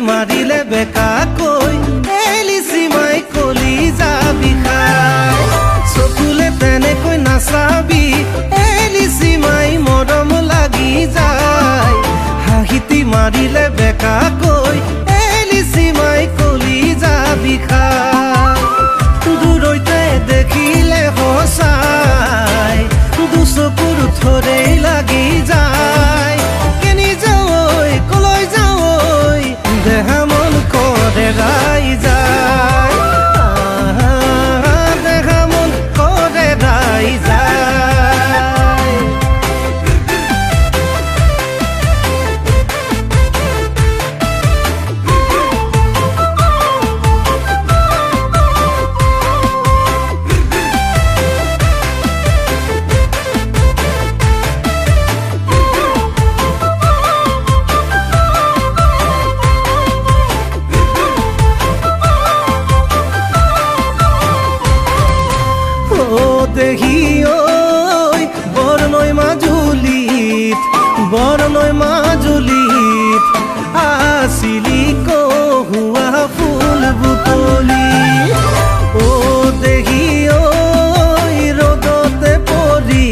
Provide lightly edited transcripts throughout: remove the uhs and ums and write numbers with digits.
মাৰিলে বেকাকৈ এলিচি মাই কলি যাবি খাই চকুলে তেনেকৈ নাচাবি এলিচি মাই মৰম লাগি যায় হাঁহিতি মাৰিলে বেকাকৈ এলিচি মাই কলি যাবি খাই দূৰৈতে দেখিলে সঁচাই দুচকুৰ থৰেই লাগি যায় কেনি যাৱৈ কলৈ যাৱৈ দেহা মন কৰে ৰাই যায় দেহা মন কৰে ৰাই যায় দেহি ঐ বৰনৈ মাজুলীত আছিলি কহুৱা ফুল বুটলি ও দেহি ঐ ৰ'দতে পৰি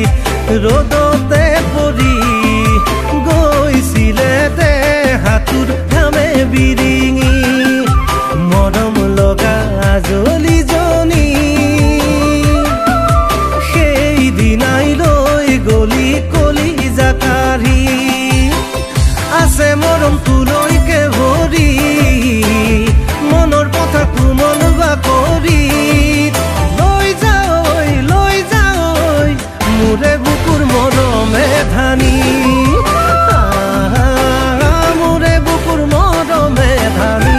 গৈছিলে দেহাটোৰ ঘামে বিৰিঙি মৰম লগা আজলিজনী গলি কলি জাকাৰি আছে মৰম তুলৈকে ভৰি মনৰ কথা কোমল বাকৰি লৈ যাৱৈ মোৰে বুকুৰ মৰমে ধানি মোৰে বুকুৰ মৰমে ধানি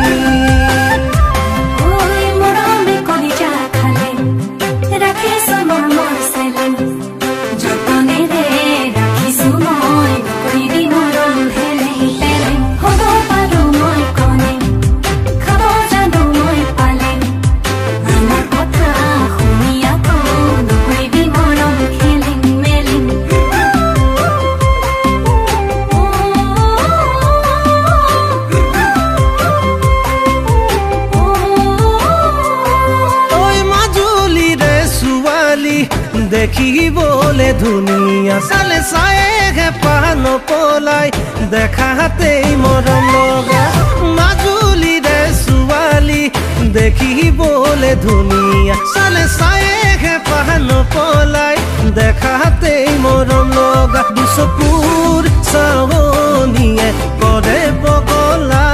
দেখিবলে ধুনীয়া চালে চায়ে পান পলাই দেখাতেই মৰম লগা মাজুলীৰে ছোৱালী দেখিবলে ধুনীয়া চালে চায়ে পান পলাই দেখাতেই মৰম লগা দুচকুৰ চাৱনিয়ে কৰে পগলা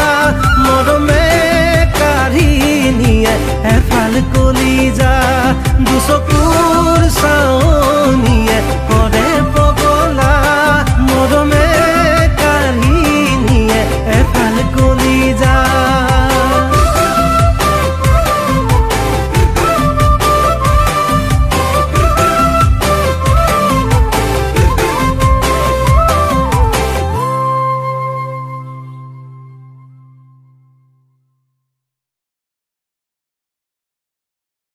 মৰমে কাঢ়ি নিয়ে এফাল কলিজা দুচকুৰ